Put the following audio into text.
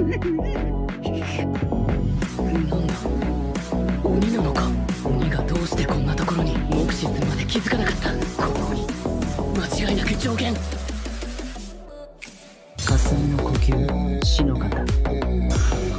なんだ、鬼なのか。鬼がどうしてこんなところに。目視するまで気づかなかった。この鬼、間違いなく上限。霞の呼吸、死の型。